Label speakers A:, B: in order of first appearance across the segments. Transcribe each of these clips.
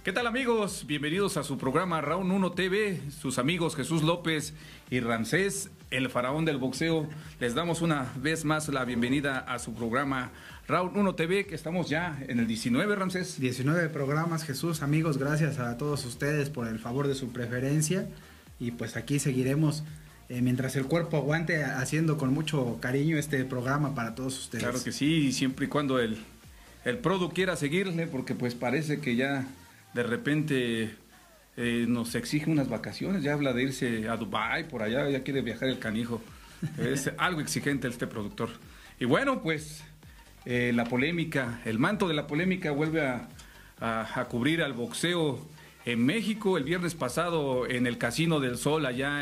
A: ¿Qué tal, amigos? Bienvenidos a su programa Round 1 TV. Sus amigos Jesús López y Ramsés, el faraón del boxeo. Les damos una vez más la bienvenida a su programa Round 1 TV, que estamos ya en el 19, Ramsés.
B: 19 programas, Jesús. Amigos, gracias a todos ustedes por el favor de su preferencia. Y pues aquí seguiremos, mientras el cuerpo aguante, haciendo con mucho cariño este programa para todos ustedes.
A: Claro que sí, siempre y cuando el produ quiera seguirle, porque pues parece que ya de repente nos exige unas vacaciones, ya habla de irse a Dubái, por allá, ya quiere viajar el canijo. Es algo exigente este productor. Y bueno, pues la polémica, el manto de la polémica vuelve a cubrir al boxeo en México. El viernes pasado en el Casino del Sol, allá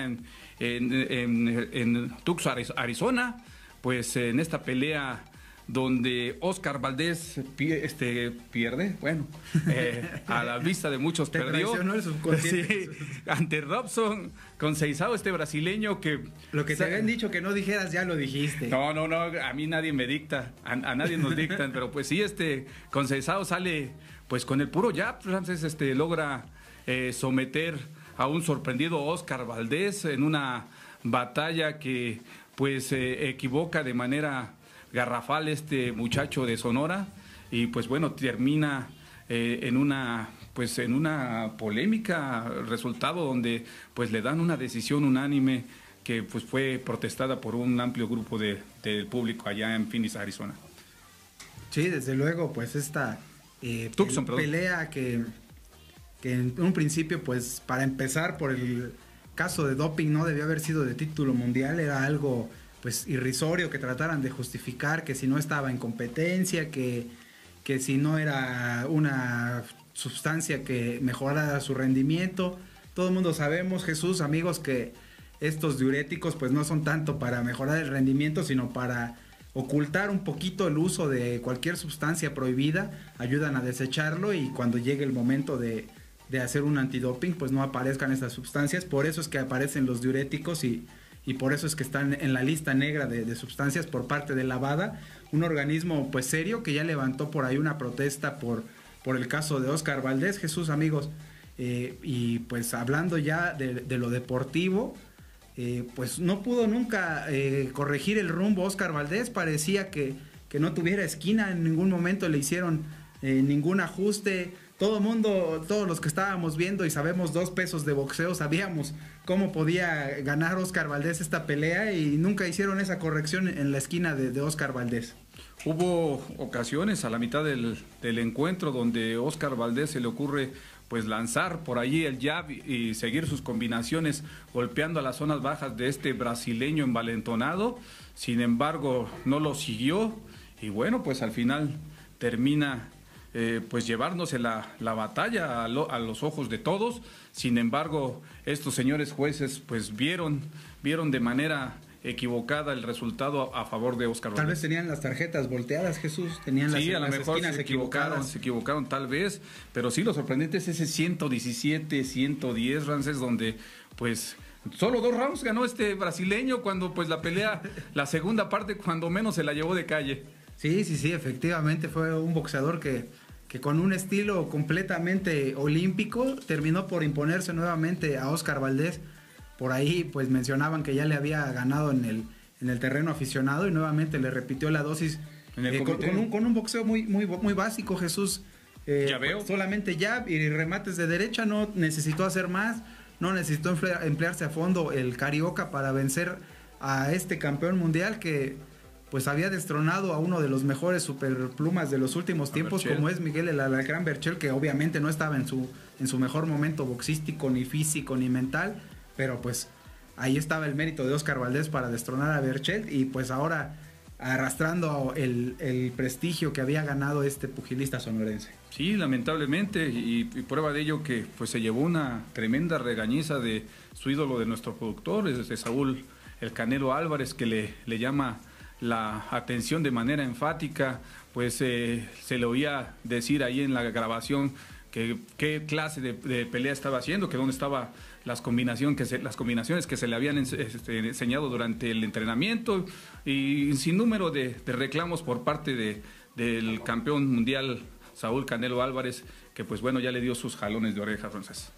A: en Tucson, Arizona, pues en esta pelea donde Oscar Valdés pierde, bueno, a la vista de muchos perdió, sí, ante Robson Conceição, este brasileño que...
B: Lo que te habían dicho que no dijeras, ya lo dijiste.
A: No, a mí nadie me dicta, a nadie nos dictan, pero pues sí, Conceição sale pues con el puro jab, Francis, logra someter a un sorprendido Oscar Valdés en una batalla que pues equivoca de manera garrafal este muchacho de Sonora, y pues bueno, termina en una polémica resultado donde pues le dan una decisión unánime que pues fue protestada por un amplio grupo del público allá en Phoenix, Arizona.
B: Sí, desde luego, pues esta
A: Tucson,
B: pelea que en un principio, pues para empezar, por el caso de doping, no debía haber sido de título mundial, era algo pues irrisorio que trataran de justificar que si no estaba en competencia, que si no era una sustancia que mejorara su rendimiento. Todo el mundo sabemos, Jesús, amigos, que estos diuréticos pues no son tanto para mejorar el rendimiento, sino para ocultar un poquito el uso de cualquier sustancia prohibida, ayudan a desecharlo, y cuando llegue el momento de hacer un antidoping pues no aparezcan estas sustancias. Por eso es que aparecen los diuréticos y por eso es que están en la lista negra de sustancias por parte de la WADA, un organismo pues serio que ya levantó por ahí una protesta por el caso de Oscar Valdés, Jesús, amigos. Y pues hablando ya de lo deportivo, pues no pudo nunca corregir el rumbo Oscar Valdés. Parecía que no tuviera esquina, en ningún momento le hicieron ningún ajuste. Todo el mundo, todos los que estábamos viendo y sabemos 2 pesos de boxeo, sabíamos cómo podía ganar Oscar Valdés esta pelea, y nunca hicieron esa corrección en la esquina de Oscar Valdés.
A: Hubo ocasiones a la mitad del encuentro donde Oscar Valdés se le ocurre pues lanzar por allí el jab y seguir sus combinaciones golpeando a las zonas bajas de este brasileño envalentonado. Sin embargo, no lo siguió, y bueno, pues al final termina pues llevándose la batalla a los ojos de todos. Sin embargo, estos señores jueces pues vieron de manera equivocada el resultado a favor de Oscar Valdés.
B: Tal vez tenían las tarjetas volteadas, Jesús, tenían
A: sí,
B: las esquinas
A: se equivocaron tal vez, pero sí, lo sorprendente es ese 117-110, Ramsés, donde pues solo 2 rounds ganó este brasileño, cuando pues la pelea, la segunda parte, cuando menos se la llevó de calle.
B: Sí, efectivamente fue un boxeador que con un estilo completamente olímpico terminó por imponerse nuevamente a Oscar Valdés. Por ahí pues mencionaban que ya le había ganado en el terreno aficionado, y nuevamente le repitió la dosis con un boxeo muy básico, Jesús.
A: Ya veo.
B: Solamente jab y remates de derecha, no necesitó hacer más, no necesitó emplearse a fondo el carioca para vencer a este campeón mundial que pues había destronado a uno de los mejores superplumas de los últimos tiempos, como es Miguel el Alacrán Berchelt, que obviamente no estaba en su mejor momento boxístico, ni físico, ni mental, pero pues ahí estaba el mérito de Oscar Valdés para destronar a Berchelt, y pues ahora arrastrando el prestigio que había ganado este pugilista sonorense.
A: Sí, lamentablemente, y prueba de ello que pues se llevó una tremenda regañiza de su ídolo, de nuestro productor, es de Saúl el Canelo Álvarez, que le llama la atención de manera enfática. Pues se le oía decir ahí en la grabación que qué clase de pelea estaba haciendo, que dónde estaban las combinaciones que se le habían enseñado durante el entrenamiento, y sin número de reclamos por parte del campeón mundial Saúl Canelo Álvarez, pues bueno, ya le dio sus jalones de oreja, Francés.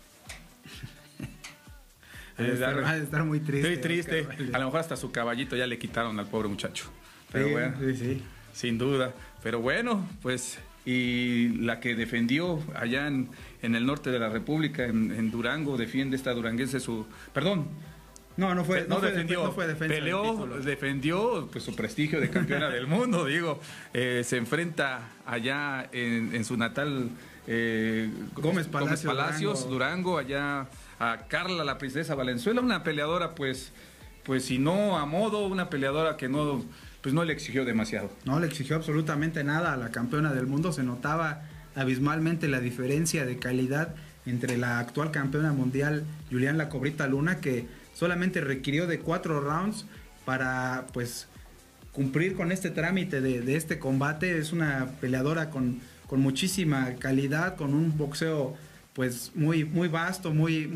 B: Va a estar muy triste.
A: Muy triste. A lo mejor hasta su caballito ya le quitaron al pobre muchacho. Pero
B: sí,
A: bueno,
B: sí.
A: Sin duda. Pero bueno, pues, y la que defendió allá en el norte de la República, en Durango, defiende esta duranguense su... Perdón.
B: No fue defensa.
A: Peleó, defendió pues, su prestigio de campeona del mundo, digo. Se enfrenta allá en su natal
B: Gómez
A: Palacios, Durango, allá a Carla, la princesa Valenzuela, una peleadora pues si no a modo, una peleadora que no le exigió demasiado.
B: No le exigió absolutamente nada a la campeona del mundo, se notaba abismalmente la diferencia de calidad entre la actual campeona mundial, Julián La Cobrita Luna, que solamente requirió de 4 rounds para pues cumplir con este trámite de este combate. Es una peleadora con muchísima calidad, con un boxeo pues muy vasto,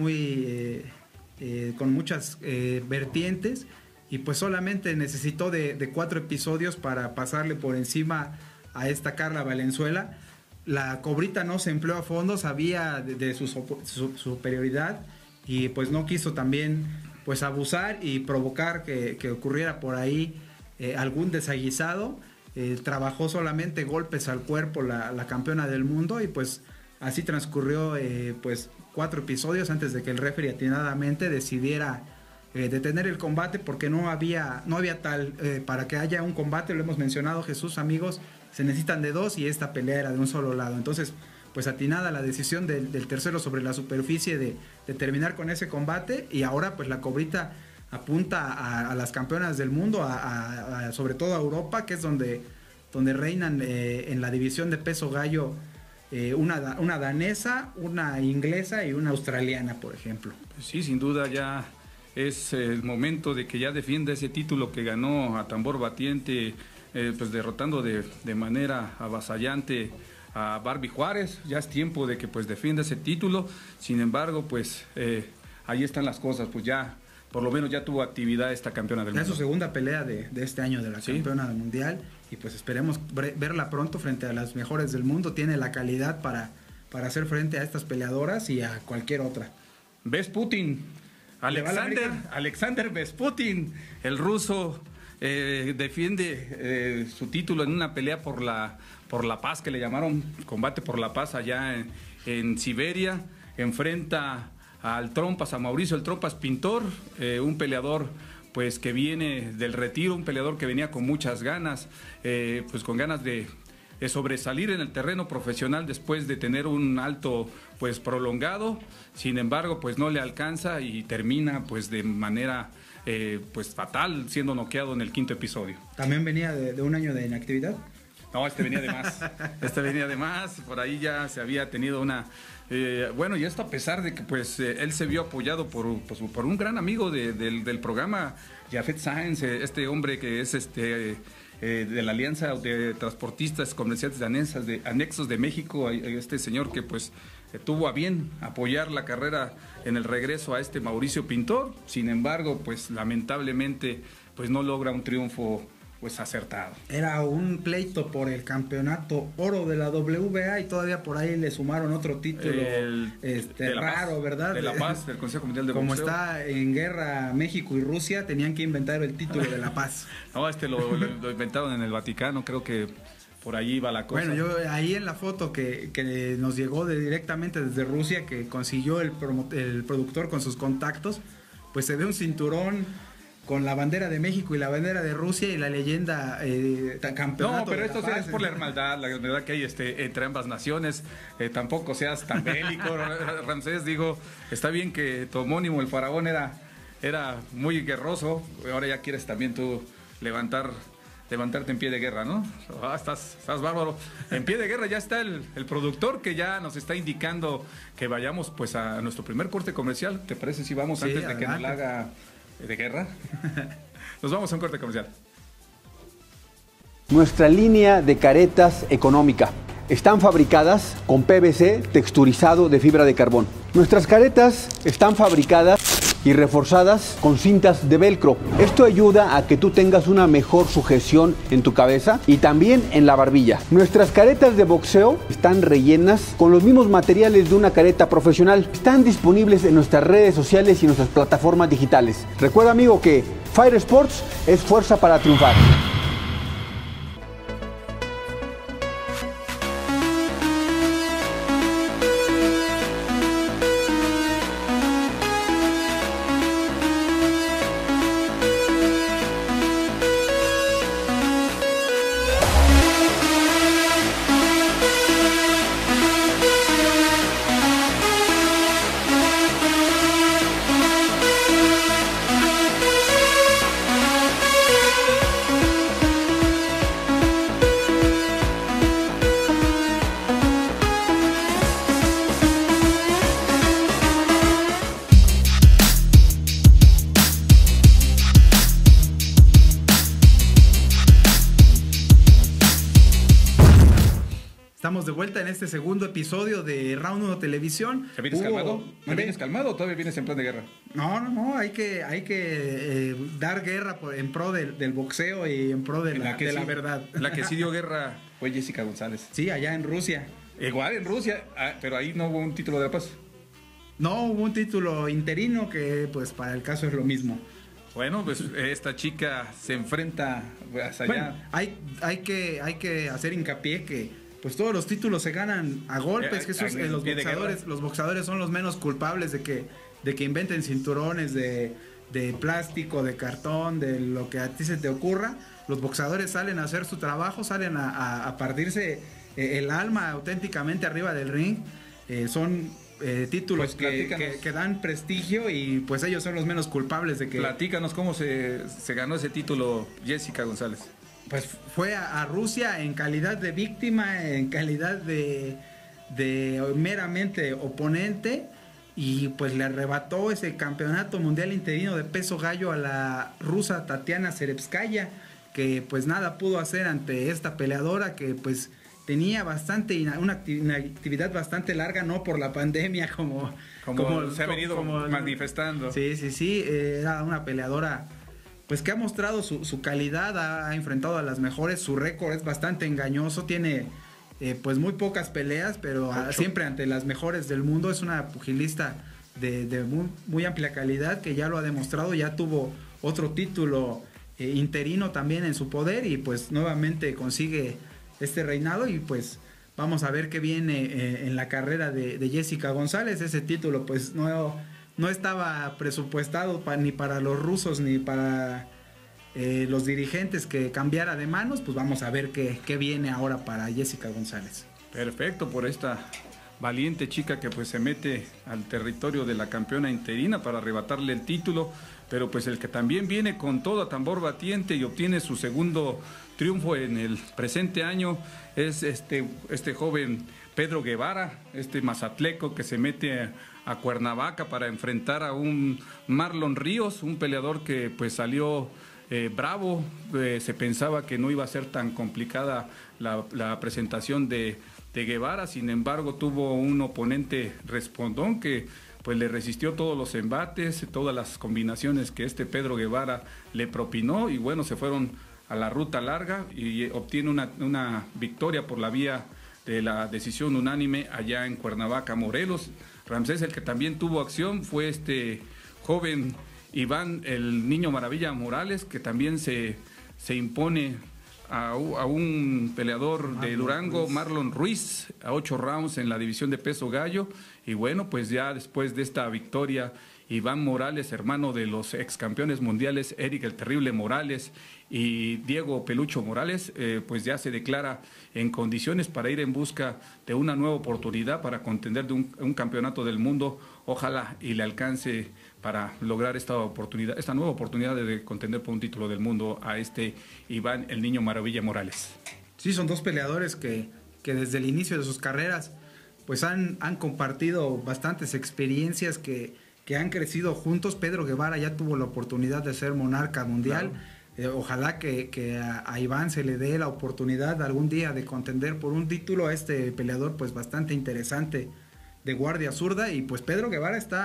B: con muchas vertientes, y pues solamente necesitó de 4 episodios para pasarle por encima a esta Carla Valenzuela. La Cobrita no se empleó a fondo, sabía de su superioridad, y pues no quiso también pues abusar y provocar que ocurriera por ahí algún desaguisado. Trabajó solamente golpes al cuerpo la campeona del mundo, y pues así transcurrió pues 4 episodios antes de que el referee atinadamente decidiera detener el combate, porque no había tal, para que haya un combate, lo hemos mencionado, Jesús, amigos, se necesitan de 2, y esta pelea era de un solo lado. Entonces pues atinada la decisión del tercero sobre la superficie de terminar con ese combate, y ahora pues la Cobrita apunta a las campeonas del mundo, sobre todo a Europa, que es donde reinan en la división de peso gallo, una danesa, una inglesa y una australiana, por ejemplo.
A: Sí, sin duda ya es el momento de que ya defienda ese título que ganó a tambor batiente, pues derrotando de manera avasallante a Barbie Juárez. Ya es tiempo de que pues defienda ese título. Sin embargo, pues ahí están las cosas, pues ya por lo menos ya tuvo actividad esta campeona del mundo.
B: Es su segunda pelea de este año de la campeona mundial, y pues esperemos verla pronto frente a las mejores del mundo. Tiene la calidad para hacer frente a estas peleadoras y a cualquier otra.
A: Vesputin, Alexander Vesputin, el ruso, defiende su título en una pelea por la paz, que le llamaron combate por la paz allá en Siberia. Enfrenta a Mauricio el Trompas Pintor, un peleador pues que viene del retiro, un peleador que venía con muchas ganas, pues con ganas de sobresalir en el terreno profesional después de tener un alto pues prolongado. Sin embargo, pues no le alcanza y termina pues de manera pues fatal, siendo noqueado en el 5º episodio.
B: ¿También venía de un año de inactividad?
A: No, venía de más. Por ahí ya se había tenido una... bueno, y esto a pesar de que pues él se vio apoyado por un gran amigo del programa, Jafet Sáenz, este hombre que es de la Alianza de Transportistas Comerciantes de Anexos de México, este señor que pues tuvo a bien apoyar la carrera en el regreso a Mauricio Pintor. Sin embargo, pues lamentablemente pues no logra un triunfo pues acertado.
B: Era un pleito por el campeonato oro de la WBA, y todavía por ahí le sumaron otro título raro, ¿verdad?
A: De La Paz, del Consejo Mundial de Boxeo.
B: Como está en guerra México y Rusia, tenían que inventar el título de La Paz.
A: No, lo inventaron en el Vaticano, creo que por ahí va la cosa.
B: Bueno, yo ahí en la foto que nos llegó directamente desde Rusia, que consiguió el productor con sus contactos, pues se ve un cinturón con la bandera de México y la bandera de Rusia y la leyenda campeonato.
A: No, pero esto
B: sí
A: es por la hermandad que hay entre ambas naciones. Tampoco seas tan bélico, Ramsés. Digo, está bien que tu homónimo, el faraón, era muy guerroso. Ahora ya quieres también tú levantarte en pie de guerra, ¿no? Estás bárbaro. En pie de guerra ya está el productor, que ya nos está indicando que vayamos pues a nuestro primer corte comercial. ¿Te parece si vamos antes de que nos la haga de guerra? Nos vamos a un corte comercial.
C: Nuestra línea de caretas económica. Están fabricadas con PVC texturizado de fibra de carbón. Nuestras caretas están fabricadas y reforzadas con cintas de velcro. Esto ayuda a que tú tengas una mejor sujeción en tu cabeza y también en la barbilla. Nuestras caretas de boxeo están rellenas con los mismos materiales de una careta profesional. Están disponibles en nuestras redes sociales y en nuestras plataformas digitales. Recuerda, amigo, que Fire Sports es fuerza para triunfar.
B: Estamos de vuelta en este segundo episodio de Round 1 Televisión.
A: ¿Te vienes calmado? ¿Te vienes calmado o todavía vienes en plan de guerra?
B: No, hay que dar guerra en pro del boxeo y en pro de la verdad.
A: La que sí dio guerra fue Jessica González.
B: Sí, allá en Rusia.
A: Igual en Rusia, pero ahí no hubo un título de la paz.
B: No, hubo un título interino que pues para el caso es lo mismo.
A: Bueno, pues esta chica se enfrenta hacia allá.
B: Bueno, hay que hacer hincapié que pues todos los títulos se ganan a golpes, Jesús. Los boxeadores son los menos culpables de que inventen cinturones de plástico, de cartón, de lo que a ti se te ocurra. Los boxeadores salen a hacer su trabajo, salen a partirse el alma auténticamente arriba del ring. Son títulos pues que dan prestigio y pues ellos son los menos culpables de que...
A: Platícanos cómo se ganó ese título Jessica González.
B: Pues fue a Rusia en calidad de víctima, en calidad de meramente oponente, y pues le arrebató ese campeonato mundial interino de peso gallo a la rusa Tatiana Serevskaya, que pues nada pudo hacer ante esta peleadora que pues tenía una actividad bastante larga, no por la pandemia como
A: se ha venido manifestando.
B: Sí, era una peleadora pues que ha mostrado su calidad, ha enfrentado a las mejores, su récord es bastante engañoso, tiene pues muy pocas peleas, pero siempre ante las mejores del mundo. Es una pugilista de muy amplia calidad que ya lo ha demostrado, ya tuvo otro título interino también en su poder y pues nuevamente consigue este reinado y pues vamos a ver qué viene en la carrera de Jessica González. Ese título pues no estaba presupuestado ni para los rusos ni para los dirigentes que cambiara de manos. Pues vamos a ver qué viene ahora para Jessica González.
A: Perfecto, por esta valiente chica que pues se mete al territorio de la campeona interina para arrebatarle el título, pero pues el que también viene con todo a tambor batiente y obtiene su segundo triunfo en el presente año es este joven Pedro Guevara, este mazatleco que se mete a Cuernavaca para enfrentar a un Marlon Ríos, un peleador que pues salió bravo. Se pensaba que no iba a ser tan complicada la presentación de Guevara, sin embargo tuvo un oponente respondón que pues le resistió todos los embates, todas las combinaciones que Pedro Guevara le propinó, y bueno, se fueron a la ruta larga y obtiene una victoria por la vía de la decisión unánime allá en Cuernavaca, Morelos. Ramsés, el que también tuvo acción fue este joven Iván, el Niño Maravilla Morales, que también se impone a un peleador de Durango, Marlon Ruiz, a 8 rounds en la división de peso gallo. Y bueno, pues ya después de esta victoria, Iván Morales, hermano de los ex campeones mundiales Eric el Terrible Morales y Diego Pelucho Morales, pues ya se declara en condiciones para ir en busca de una nueva oportunidad para contender de un campeonato del mundo. Ojalá y le alcance para lograr esta nueva oportunidad de contender por un título del mundo a Iván el Niño Maravilla Morales.
B: Sí, son dos peleadores que desde el inicio de sus carreras pues han compartido bastantes experiencias que han crecido juntos. Pedro Guevara ya tuvo la oportunidad de ser monarca mundial. Claro. Ojalá que a Iván se le dé la oportunidad algún día de contender por un título a este peleador pues bastante interesante de guardia zurda. Y pues Pedro Guevara está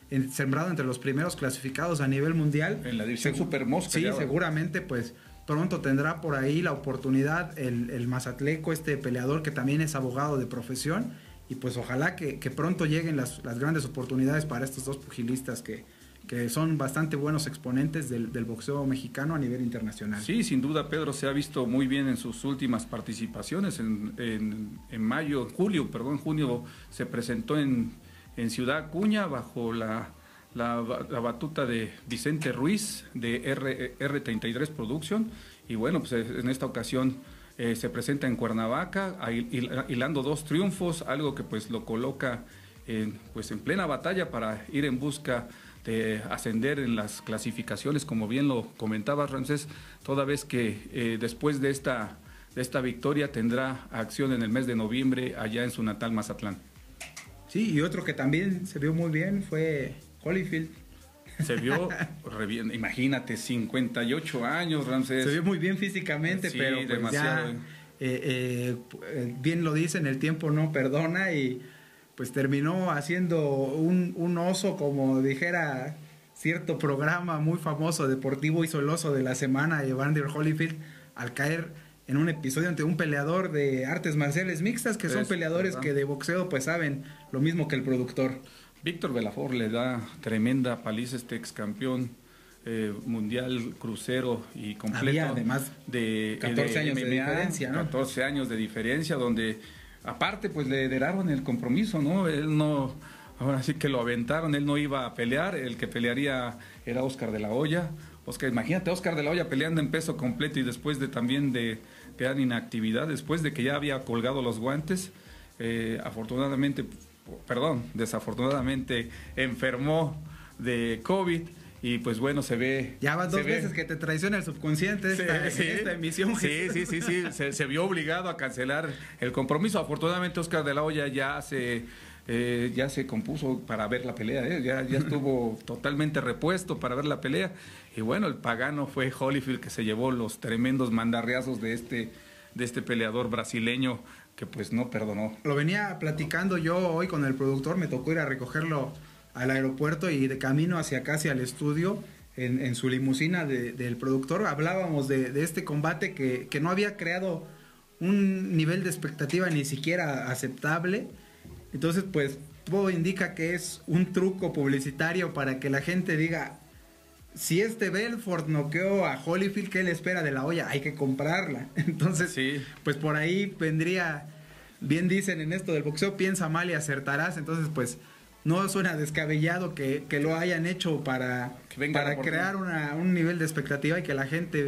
B: sembrado entre los primeros clasificados a nivel mundial.
A: En la división Super Mosca.
B: Sí, seguramente pues pronto tendrá por ahí la oportunidad el mazatleco, este peleador que también es abogado de profesión, y pues ojalá que pronto lleguen las grandes oportunidades para estos dos pugilistas que son bastante buenos exponentes del boxeo mexicano a nivel internacional.
A: Sí, sin duda, Pedro se ha visto muy bien en sus últimas participaciones. En junio se presentó en Ciudad Acuña bajo la batuta de Vicente Ruiz de R33 Production, y bueno, pues en esta ocasión se presenta en Cuernavaca, hilando 2 triunfos, algo que pues lo coloca en plena batalla para ir en busca de ascender en las clasificaciones, como bien lo comentabas, Ramsés, toda vez que después de esta victoria tendrá acción en el mes de noviembre allá en su natal Mazatlán.
B: Sí, y otro que también se vio muy bien fue Holyfield.
A: Se vio re bien, imagínate, 58 años, Ramsés.
B: Se vio muy bien físicamente, sí, pero pues demasiado. Bien lo dicen, el tiempo no perdona, y pues terminó haciendo un oso, como dijera cierto programa muy famoso, deportivo, hizo el oso de la semana, Evander Holyfield, al caer en un episodio ante un peleador de artes marciales mixtas, que son peleadores que de boxeo pues saben lo mismo que el productor.
A: Víctor Belafort le da tremenda paliza a este ex campeón mundial crucero y completo.
B: Había además
A: de
B: 14 años de diferencia, ¿no?
A: 14 años de diferencia, donde aparte pues le heredaron el compromiso, ¿no? Él no, ahora sí que lo aventaron, él no iba a pelear, el que pelearía era Oscar de la Hoya. Imagínate, Oscar de la Hoya peleando en peso completo y después de también de quedar en inactividad, después de que ya había colgado los guantes, desafortunadamente enfermó de COVID. Y pues bueno, se ve...
B: Ya van 2 veces que te traiciona el subconsciente esta emisión.
A: Sí, se vio obligado a cancelar el compromiso. Afortunadamente Oscar de la Hoya ya se compuso para ver la pelea, ya estuvo totalmente repuesto para ver la pelea. Y bueno, el pagano fue Holyfield, que se llevó los tremendos mandarriazos de este peleador brasileño, que pues no perdonó.
B: Lo venía platicando yo hoy con el productor, me tocó ir a recogerlo al aeropuerto, y de camino hacia el estudio, en su limusina del productor, hablábamos de este combate que no había creado un nivel de expectativa ni siquiera aceptable. Entonces pues todo indica que es un truco publicitario para que la gente diga, si Belfort noqueó a Holyfield, ¿qué le espera de la Hoya? Hay que comprarla. Entonces pues por ahí vendría, bien dicen en esto del boxeo, piensa mal y acertarás. Entonces pues no suena descabellado que lo hayan hecho para crear un nivel de expectativa y que la gente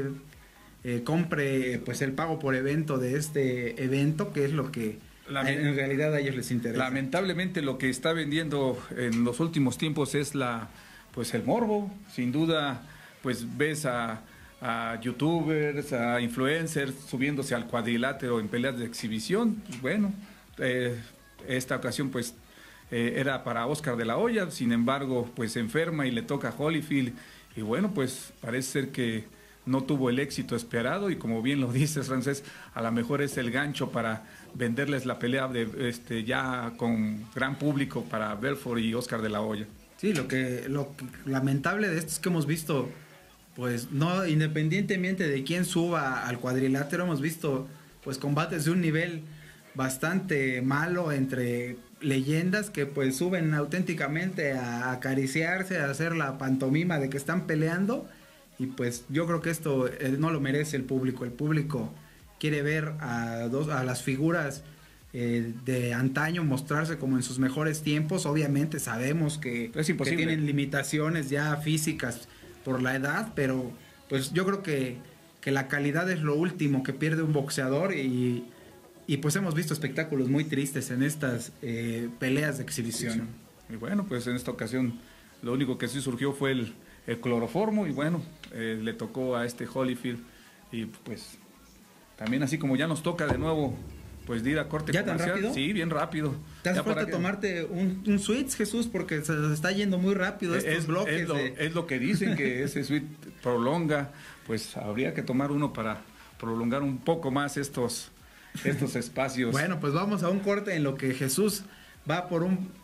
B: compre pues el pago por evento de este evento, que es lo que en realidad a ellos les interesa.
A: Lamentablemente lo que está vendiendo en los últimos tiempos es el morbo. Sin duda, pues ves a youtubers, a influencers subiéndose al cuadrilátero en peleas de exhibición. Bueno, esta ocasión pues era para Oscar de la Hoya, sin embargo pues se enferma y le toca a Holyfield, y bueno, pues parece ser que no tuvo el éxito esperado, y como bien lo dices, Ramsés, a lo mejor es el gancho para venderles la pelea ya con gran público para Belfort y Oscar de la Hoya.
B: Sí, lo que lamentable de esto es que hemos visto, pues no, independientemente de quién suba al cuadrilátero, hemos visto pues combates de un nivel bastante malo entre leyendas que pues suben auténticamente a acariciarse, a hacer la pantomima de que están peleando, y pues yo creo que esto no lo merece el público quiere ver a las figuras de antaño mostrarse como en sus mejores tiempos. Obviamente sabemos que tienen limitaciones ya físicas por la edad, pero pues yo creo que la calidad es lo último que pierde un boxeador, y pues hemos visto espectáculos muy tristes en estas peleas de exhibición.
A: Y bueno, pues en esta ocasión lo único que sí surgió fue el cloroformo, y bueno, le tocó a Holyfield, y pues también así como ya nos toca de nuevo pues de ir a corte comercial.
B: ¿Ya tan rápido?
A: Sí, bien rápido.
B: ¿Te hace falta tomarte un switch, Jesús? Porque se está yendo muy rápido estos bloques.
A: Es lo que dicen, que ese switch prolonga, pues habría que tomar uno para prolongar un poco más estos espacios.
B: Bueno, pues vamos a un corte en lo que Jesús va por un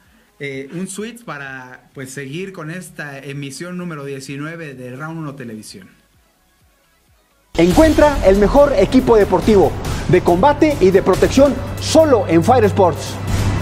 B: un switch para pues seguir con esta emisión número 19 de Round 1 Televisión.
C: Encuentra el mejor equipo deportivo de combate y de protección solo en Fire Sports.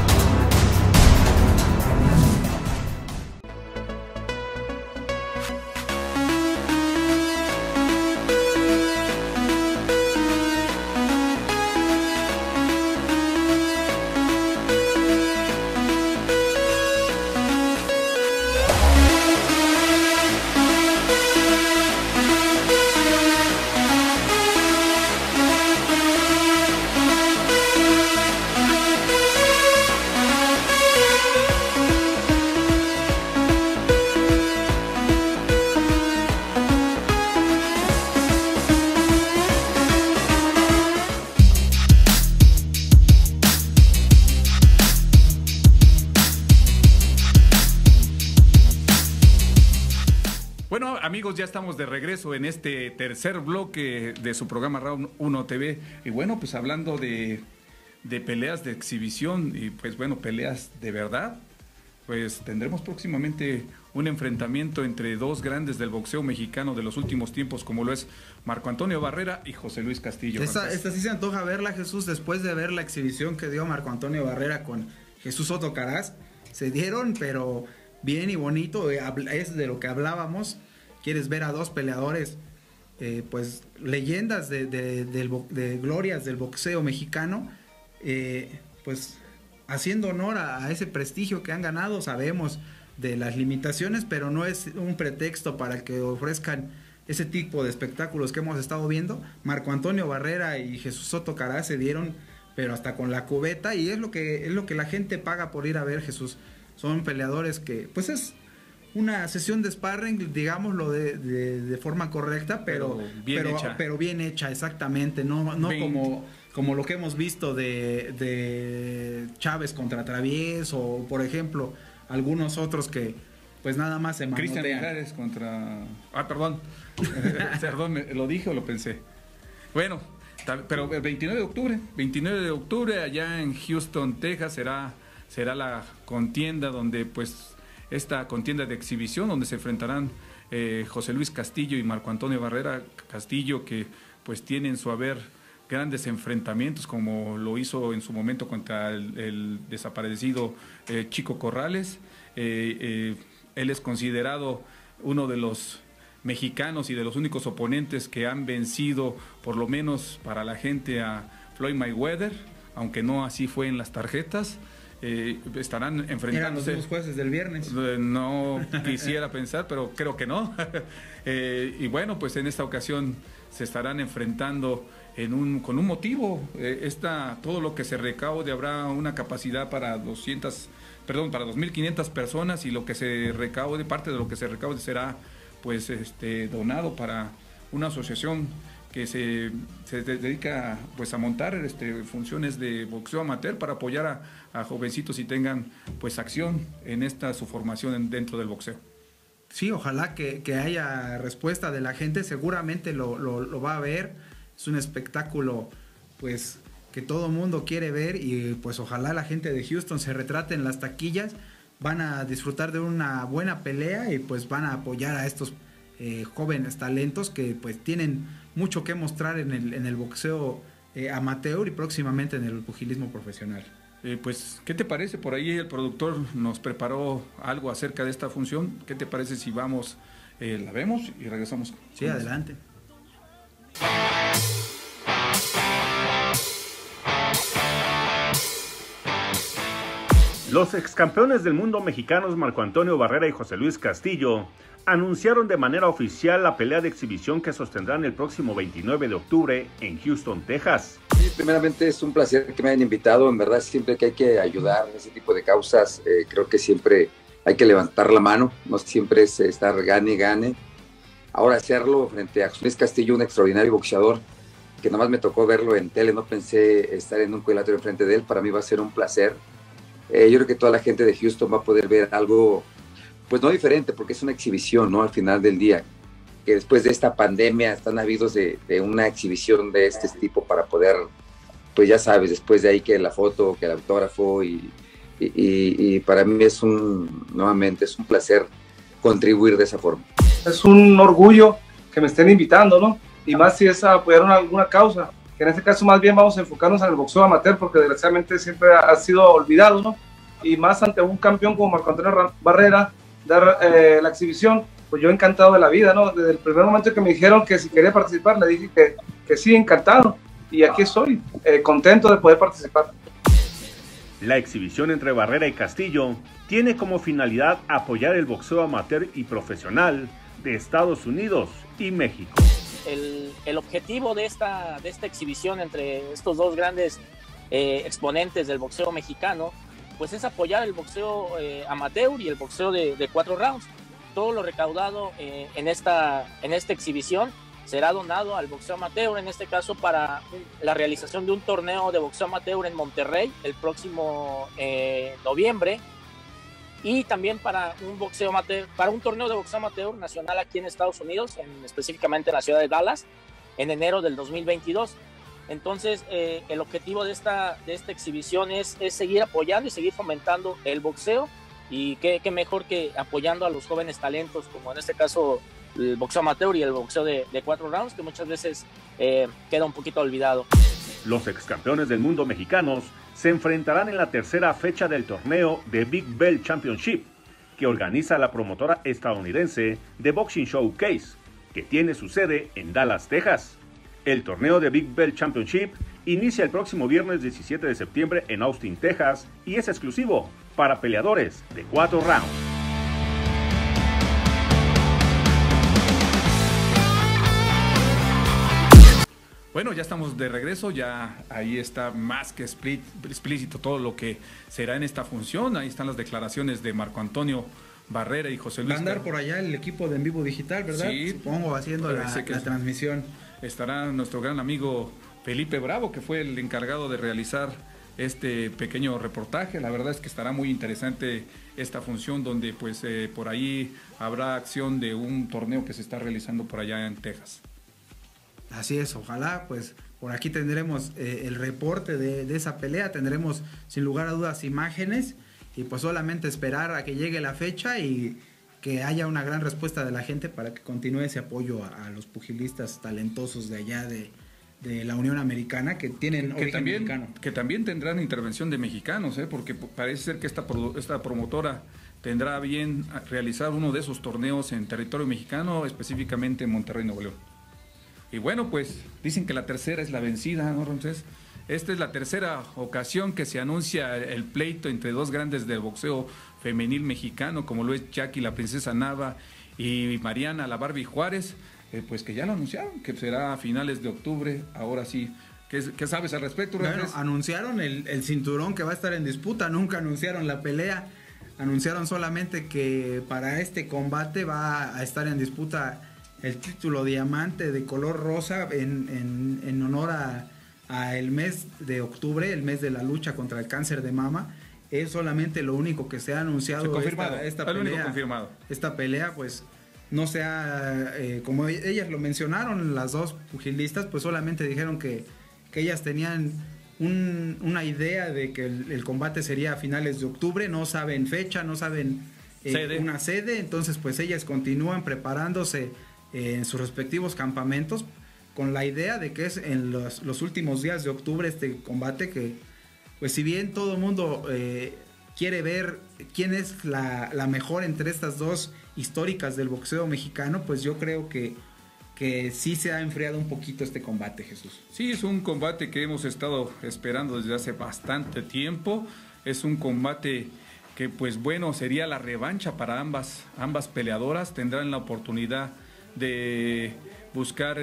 A: Bueno, amigos, ya estamos de regreso en este tercer bloque de su programa Round 1 TV. Y bueno, pues hablando de peleas de exhibición y pues bueno, peleas de verdad, pues tendremos próximamente un enfrentamiento entre dos grandes del boxeo mexicano de los últimos tiempos, como lo es Marco Antonio Barrera y José Luis Castillo.
B: Esta sí se antoja verla, Jesús, después de ver la exhibición que dio Marco Antonio Barrera con Jesús Soto Caraz. Se dieron, pero bien y bonito, es de lo que hablábamos. Quieres ver a dos peleadores, pues leyendas de glorias del boxeo mexicano, pues haciendo honor a ese prestigio que han ganado. Sabemos de las limitaciones, pero no es un pretexto para que ofrezcan ese tipo de espectáculos que hemos estado viendo. Marco Antonio Barrera y Jesús Soto Caraz se dieron, pero hasta con la cubeta, y es lo que la gente paga por ir a ver, Jesús. Son peleadores que, pues es una sesión de sparring, digámoslo de forma correcta, pero bien hecha, exactamente, no como lo que hemos visto de Chávez contra Traviés, o por ejemplo, algunos otros que pues nada más se manotean.
A: Cristian Mijares contra... perdón, ¿lo dije o lo pensé? Bueno, pero el 29 de octubre allá en Houston, Texas, será la contienda donde pues esta contienda de exhibición donde se enfrentarán José Luis Castillo y Marco Antonio Barrera. Castillo, que pues tiene en su haber grandes enfrentamientos, como lo hizo en su momento contra el desaparecido Chico Corrales. Él es considerado uno de los mexicanos y de los únicos oponentes que han vencido, por lo menos para la gente, a Floyd Mayweather, aunque no así fue en las tarjetas. Estarán enfrentándose.
B: Eran los mismos jueces del viernes.
A: No quisiera pensar, pero creo que no. Y bueno, pues en esta ocasión se estarán enfrentando con un motivo. Todo lo que se recaude, habrá una capacidad para 2.500 personas, y lo que se recaude, parte de lo que se recaude será pues donado para una asociación que se dedica pues a montar funciones de boxeo amateur para apoyar a jovencitos y tengan pues acción en su formación dentro del boxeo.
B: Sí, ojalá que haya respuesta de la gente, seguramente lo va a ver. Es un espectáculo pues que todo mundo quiere ver, y pues ojalá la gente de Houston se retrate en las taquillas. Van a disfrutar de una buena pelea y pues van a apoyar a estos jóvenes talentos que pues tienen mucho que mostrar en el boxeo amateur y próximamente en el pugilismo profesional.
A: Pues, ¿qué te parece? Por ahí el productor nos preparó algo acerca de esta función. ¿Qué te parece si vamos, la vemos y regresamos?
B: Sí, adelante.
D: Los excampeones del mundo mexicanos Marco Antonio Barrera y José Luis Castillo anunciaron de manera oficial la pelea de exhibición que sostendrán el próximo 29 de octubre en Houston, Texas.
E: Sí, primeramente es un placer que me hayan invitado. En verdad, siempre que hay que ayudar en ese tipo de causas, creo que siempre hay que levantar la mano, no siempre es estar gane. Ahora hacerlo frente a José Luis Castillo, un extraordinario boxeador, que nomás me tocó verlo en tele, no pensé estar en un cuadrilátero enfrente de él. Para mí va a ser un placer. Yo creo que toda la gente de Houston va a poder ver algo, pues no diferente, porque es una exhibición, ¿no? Al final del día, que después de esta pandemia están habidos de una exhibición de este tipo para poder, pues ya sabes, después de ahí que la foto, que el autógrafo y y para mí nuevamente es un placer contribuir de esa forma.
F: Es un orgullo que me estén invitando, ¿no? Y más si es a apoyar alguna causa, que en este caso más bien vamos a enfocarnos en el boxeo amateur, porque desgraciadamente siempre ha sido olvidado, ¿no? Y más ante un campeón como Marco Antonio Barrera, dar la exhibición, pues yo encantado de la vida, ¿no? Desde el primer momento que me dijeron que si quería participar, le dije que sí, encantado, y aquí estoy, contento de poder participar.
D: La exhibición entre Barrera y Castillo tiene como finalidad apoyar el boxeo amateur y profesional de Estados Unidos y México.
G: El objetivo de esta exhibición entre estos dos grandes exponentes del boxeo mexicano, pues es apoyar el boxeo amateur y el boxeo de 4 rounds. Todo lo recaudado en esta exhibición será donado al boxeo amateur, en este caso para la realización de un torneo de boxeo amateur en Monterrey el próximo noviembre, y también para un torneo de boxeo amateur nacional aquí en Estados Unidos, específicamente en la ciudad de Dallas, en enero del 2022. Entonces, el objetivo de esta exhibición es seguir apoyando y seguir fomentando el boxeo, y qué mejor que apoyando a los jóvenes talentos, como en este caso el boxeo amateur y el boxeo de 4 rounds, que muchas veces queda un poquito olvidado.
D: Los excampeones del mundo mexicanos se enfrentarán en la tercera fecha del torneo de Big Bell Championship, que organiza la promotora estadounidense The Boxing Showcase, que tiene su sede en Dallas, Texas. El torneo de Big Bell Championship inicia el próximo viernes 17 de septiembre en Austin, Texas, y es exclusivo para peleadores de 4 rounds.
A: Bueno, ya estamos de regreso, ya ahí está más que explícito todo lo que será en esta función. Ahí están las declaraciones de Marco Antonio Barrera y José Luis.
B: Va a andar por allá el equipo de En Vivo Digital, ¿verdad?
A: Sí,
B: supongo, haciendo la transmisión.
A: Estará nuestro gran amigo Felipe Bravo, que fue el encargado de realizar este pequeño reportaje. La verdad es que estará muy interesante esta función, donde pues por ahí habrá acción de un torneo que se está realizando por allá en Texas.
B: Así es, ojalá, pues por aquí tendremos el reporte de esa pelea, tendremos sin lugar a dudas imágenes, y pues solamente esperar a que llegue la fecha y que haya una gran respuesta de la gente para que continúe ese apoyo a los pugilistas talentosos de allá de la Unión Americana, que tienen origen mexicano.
A: Que también tendrán intervención de mexicanos, porque parece ser que esta promotora tendrá bien realizar uno de esos torneos en territorio mexicano, específicamente en Monterrey, Nuevo León. Y bueno, pues dicen que la tercera es la vencida, ¿no, Ramsés? Esta es la tercera ocasión que se anuncia el pleito entre dos grandes del boxeo femenil mexicano, como lo es Jackie la Princesa Nava y Mariana la Barbie Juárez, pues que ya lo anunciaron, que será a finales de octubre. Ahora sí, ¿qué sabes al respecto, Ramsés?
B: Bueno, anunciaron el cinturón que va a estar en disputa, nunca anunciaron la pelea, anunciaron solamente que para este combate va a estar en disputa el título diamante de color rosa en honor a el mes de octubre, el mes de la lucha contra el cáncer de mama. Es solamente lo único que se ha anunciado. Esta pelea,
A: confirmado.
B: Esta pelea, pues, no se ha, como ellas lo mencionaron, las dos pugilistas, pues solamente dijeron que ellas tenían una idea de que el combate sería a finales de octubre, no saben fecha, no saben una sede, entonces pues ellas continúan preparándose en sus respectivos campamentos con la idea de que es en los últimos días de octubre este combate, que pues si bien todo el mundo quiere ver quién es la mejor entre estas dos históricas del boxeo mexicano, pues yo creo que sí se ha enfriado un poquito este combate, Jesús.
A: Sí, es un combate que hemos estado esperando desde hace bastante tiempo. Es un combate que pues bueno, sería la revancha para ambas peleadoras. Tendrán la oportunidad de buscar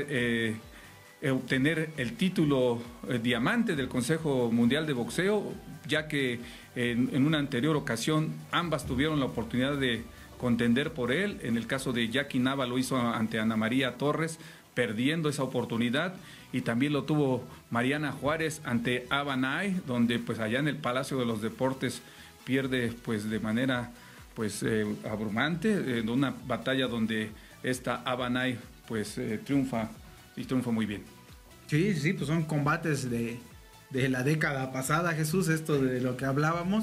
A: obtener el título diamante del Consejo Mundial de Boxeo, ya que en una anterior ocasión ambas tuvieron la oportunidad de contender por él. En el caso de Jackie Nava lo hizo ante Ana María Torres, perdiendo esa oportunidad, y también lo tuvo Mariana Juárez ante Ava Nay, donde pues allá en el Palacio de los Deportes pierde pues de manera pues abrumante, en una batalla donde esta Ava Nay pues triunfa muy bien.
B: Sí, pues son combates de la década pasada, Jesús, esto de lo que hablábamos,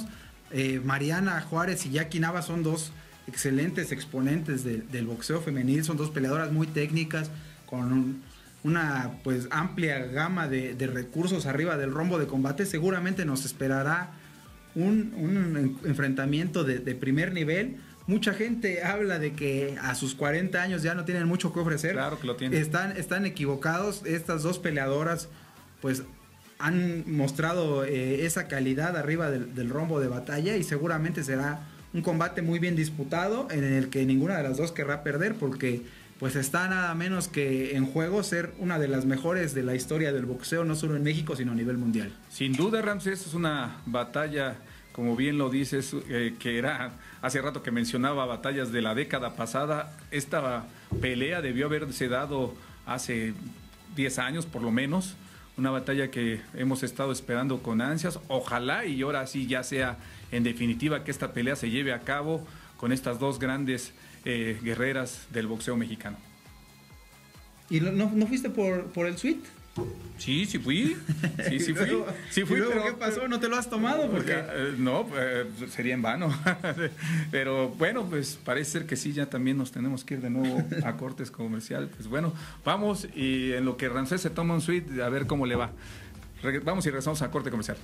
B: Mariana Juárez y Jackie Nava son dos excelentes exponentes del boxeo femenil, son dos peleadoras muy técnicas, con una pues amplia gama de recursos arriba del rombo de combate. Seguramente nos esperará un enfrentamiento de primer nivel. Mucha gente habla de que a sus 40 años ya no tienen mucho que ofrecer.
A: Claro que lo tienen.
B: Están equivocados. Estas dos peleadoras pues han mostrado esa calidad arriba del rombo de batalla, y seguramente será un combate muy bien disputado, en el que ninguna de las dos querrá perder, porque pues está nada menos que en juego ser una de las mejores de la historia del boxeo, no solo en México, sino a nivel mundial.
A: Sin duda, Ramsés, es una batalla, como bien lo dices, que era hace rato que mencionaba batallas de la década pasada. Esta pelea debió haberse dado hace 10 años por lo menos, una batalla que hemos estado esperando con ansias. Ojalá y ahora sí ya sea en definitiva que esta pelea se lleve a cabo con estas dos grandes guerreras del boxeo mexicano.
B: ¿Y no fuiste por el suite?
A: Sí fui. Sí fui.
B: ¿Y luego qué pasó? ¿No te lo has tomado? Porque
A: no, sería en vano. Pero bueno, pues parece ser que sí, ya también nos tenemos que ir de nuevo a cortes comercial. Pues bueno, vamos, y en lo que Ramsés se toma un suite, a ver cómo le va. Vamos y regresamos a corte comercial.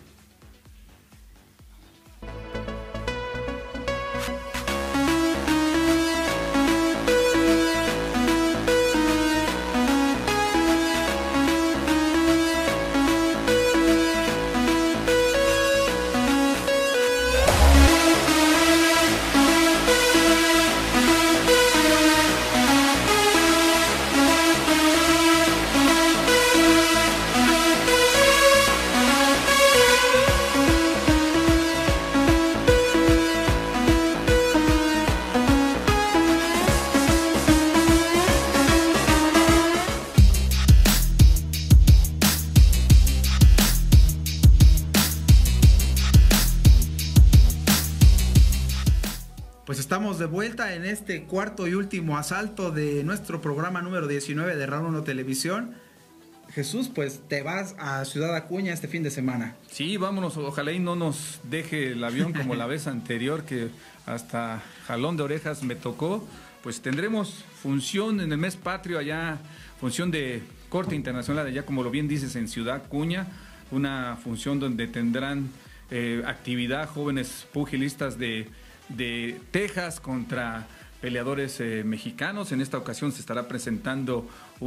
B: Estamos de vuelta en este cuarto y último asalto de nuestro programa número 19 de Radar 1 Televisión. Jesús, pues te vas a Ciudad Acuña este fin de semana.
A: Sí, vámonos, ojalá y no nos deje el avión como la vez anterior, que hasta jalón de orejas me tocó. Pues tendremos función en el mes patrio allá, función de corte internacional allá, como lo bien dices, en Ciudad Acuña, una función donde tendrán actividad jóvenes pugilistas de Texas contra peleadores mexicanos. En esta ocasión se estará presentando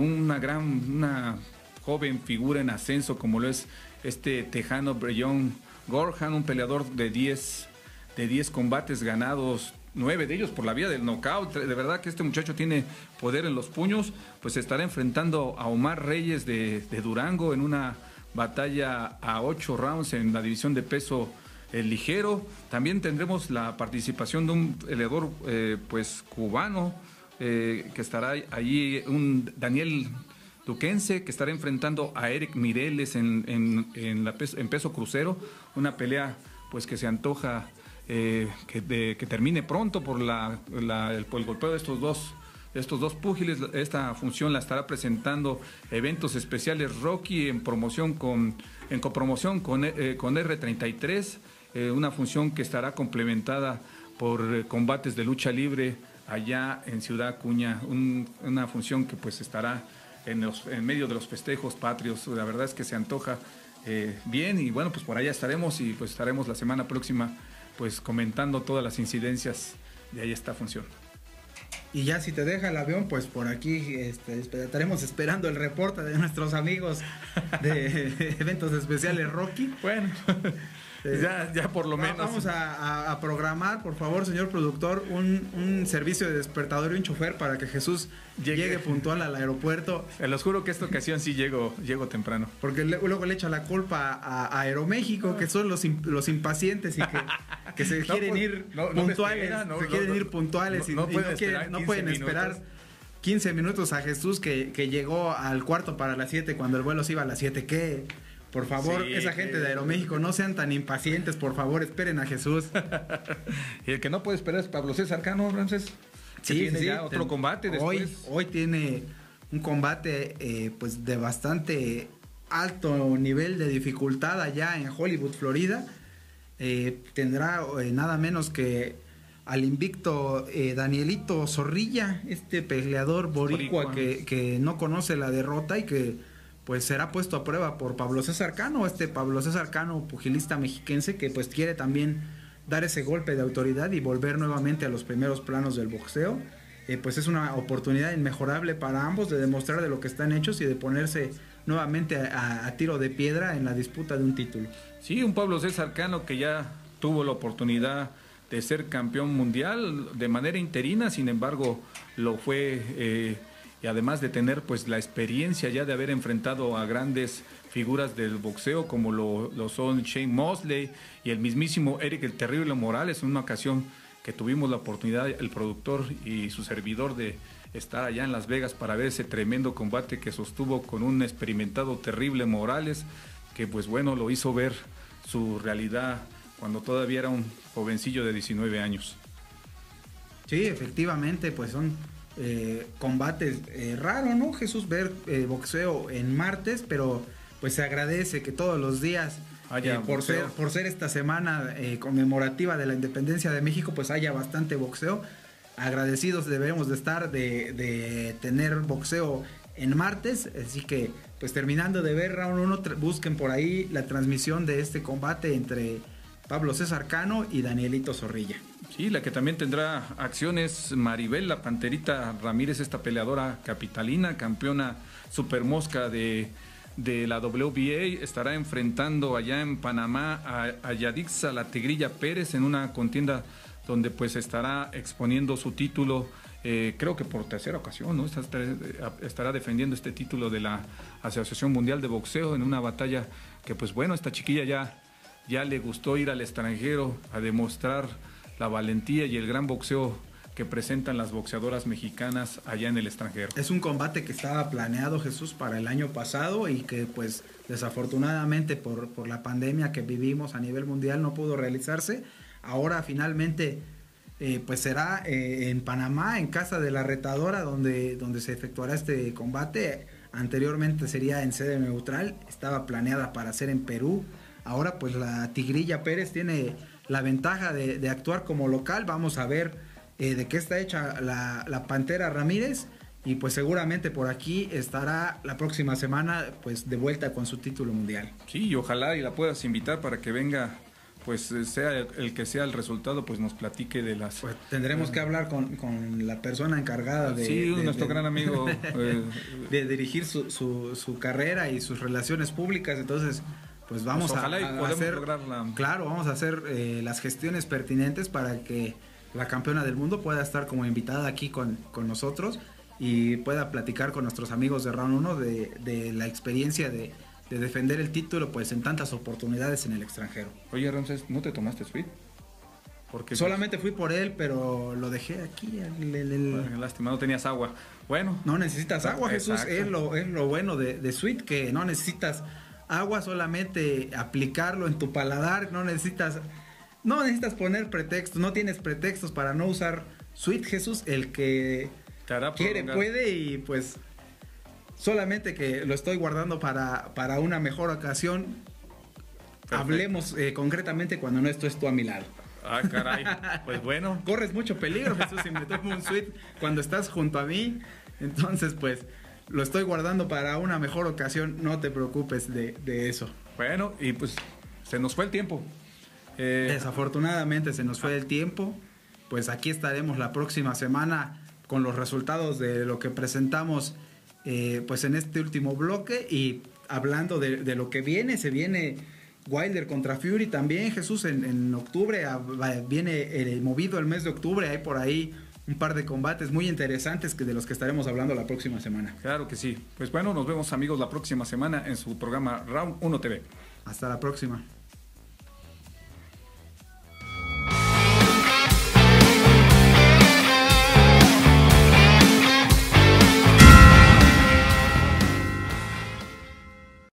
A: una joven figura en ascenso, como lo es este tejano Brellón Gorhan, un peleador de 10 combates ganados, 9 de ellos por la vía del knockout. De verdad que este muchacho tiene poder en los puños. Pues se estará enfrentando a Omar Reyes de Durango en una batalla a 8 rounds en la división de peso ligero. También tendremos la participación de un peleador pues cubano, que estará allí, un Daniel Duquense, que estará enfrentando a Eric Mireles en peso crucero, una pelea pues que se antoja que termine pronto por el golpeo de estos dos púgiles. Esta función la estará presentando Eventos Especiales Rocky en copromoción con R33, una función que estará complementada por combates de lucha libre allá en Ciudad Acuña, una función que pues estará en medio de los festejos patrios. La verdad es que se antoja bien, y bueno, pues por allá estaremos, y pues estaremos la semana próxima pues comentando todas las incidencias de ahí esta función.
B: Y ya si te deja el avión, pues por aquí estaremos esperando el reporte de nuestros amigos de Eventos Especiales Rocky.
A: Bueno, ya por lo menos.
B: Vamos a programar, por favor, señor productor, un servicio de despertador y un chofer para que Jesús llegue puntual al aeropuerto.
A: Les juro que esta ocasión sí llego temprano.
B: Porque luego le echa la culpa a Aeroméxico, que son los impacientes y que se quieren ir puntuales. Se quieren ir puntuales y no pueden esperar 15 minutos a Jesús, que llegó al cuarto para las 7 cuando el vuelo se iba a las 7. ¿Qué? Por favor, sí, esa gente de Aeroméxico, no sean tan impacientes, por favor, esperen a Jesús.
A: Y el que no puede esperar es Pablo César Cano, Ramsés.
B: Sí,
A: tiene ya otro combate después.
B: Hoy tiene un combate pues de bastante alto nivel de dificultad allá en Hollywood, Florida. tendrá nada menos que al invicto Danielito Zorrilla, este peleador boricua que no conoce la derrota y que pues será puesto a prueba por Pablo César Cano, Pablo César Cano, pugilista mexiquense, que pues quiere también dar ese golpe de autoridad y volver nuevamente a los primeros planos del boxeo. Pues es una oportunidad inmejorable para ambos de demostrar de lo que están hechos y de ponerse nuevamente a tiro de piedra en la disputa de un título.
A: Sí, un Pablo César Cano que ya tuvo la oportunidad de ser campeón mundial de manera interina, sin embargo lo fue, y además de tener pues la experiencia ya de haber enfrentado a grandes figuras del boxeo como lo son Shane Mosley y el mismísimo Eric el Terrible Morales, en una ocasión que tuvimos la oportunidad, el productor y su servidor, de estar allá en Las Vegas para ver ese tremendo combate que sostuvo con un experimentado Terrible Morales, que pues bueno, lo hizo ver su realidad cuando todavía era un jovencillo de 19 años.
B: Sí, efectivamente, pues son combates raros, ¿no, Jesús? Ver boxeo en martes, pero pues se agradece que todos los días, por ser esta semana conmemorativa de la independencia de México, pues haya bastante boxeo. Agradecidos debemos de estar de tener boxeo en martes, así que pues terminando de ver Round 1, busquen por ahí la transmisión de este combate entre Pablo César Cano y Danielito Zorrilla.
A: Sí, la que también tendrá acciones Maribel la Panterita Ramírez, esta peleadora capitalina, campeona supermosca de la WBA, estará enfrentando allá en Panamá a Yadixa la Tigrilla Pérez en una contienda donde pues estará exponiendo su título, creo que por tercera ocasión, ¿no? Estará defendiendo este título de la Asociación Mundial de Boxeo en una batalla que pues bueno, esta chiquilla ya le gustó ir al extranjero a demostrar la valentía y el gran boxeo que presentan las boxeadoras mexicanas allá en el extranjero.
B: Es un combate que estaba planeado, Jesús, para el año pasado y que pues desafortunadamente por la pandemia que vivimos a nivel mundial no pudo realizarse. Ahora finalmente pues será en Panamá, en casa de la retadora, donde se efectuará este combate. Anteriormente sería en sede neutral, estaba planeada para ser en Perú. Ahora pues la Tigrilla Pérez tiene la ventaja de actuar como local. Vamos a ver de qué está hecha la Pantera Ramírez, y pues seguramente por aquí estará la próxima semana pues de vuelta con su título mundial.
A: Sí, y ojalá y la puedas invitar para que venga, pues sea el que sea el resultado, pues nos platique de las...
B: Pues tendremos que hablar con la persona encargada de
A: nuestro gran amigo
B: de dirigir su carrera y sus relaciones públicas. Entonces pues vamos a hacer, claro, vamos a hacer las gestiones pertinentes para que la campeona del mundo pueda estar como invitada aquí con nosotros y pueda platicar con nuestros amigos de Round 1 de la experiencia de defender el título pues en tantas oportunidades en el extranjero.
A: Oye, Ramses, ¿no te tomaste suite? Porque
B: solamente fui por él, pero lo dejé aquí.
A: Lástima, no tenías agua. Bueno.
B: No necesitas agua, Jesús. Es lo bueno de suite, que no necesitas agua, solamente aplicarlo en tu paladar. No necesitas poner pretextos, no tienes pretextos para no usar suite, Jesús. El que quiere puede, y pues solamente que lo estoy guardando para una mejor ocasión. Perfecto. Hablemos concretamente cuando no estés tú a mi lado.
A: Ah, caray, pues bueno.
B: Corres mucho peligro, Jesús, si me tomo un suite cuando estás junto a mí. Entonces pues lo estoy guardando para una mejor ocasión, no te preocupes de eso.
A: Bueno, y pues se nos fue el tiempo.
B: Desafortunadamente se nos fue el tiempo. Pues aquí estaremos la próxima semana con los resultados de lo que presentamos pues en este último bloque, y hablando de lo que viene. Se viene Wilder contra Fury también, Jesús, en octubre. Viene movido el mes de octubre. Hay por ahí un par de combates muy interesantes de los que estaremos hablando la próxima semana.
A: Claro que sí. Pues bueno, nos vemos, amigos, la próxima semana en su programa Round 1 TV.
B: Hasta la próxima.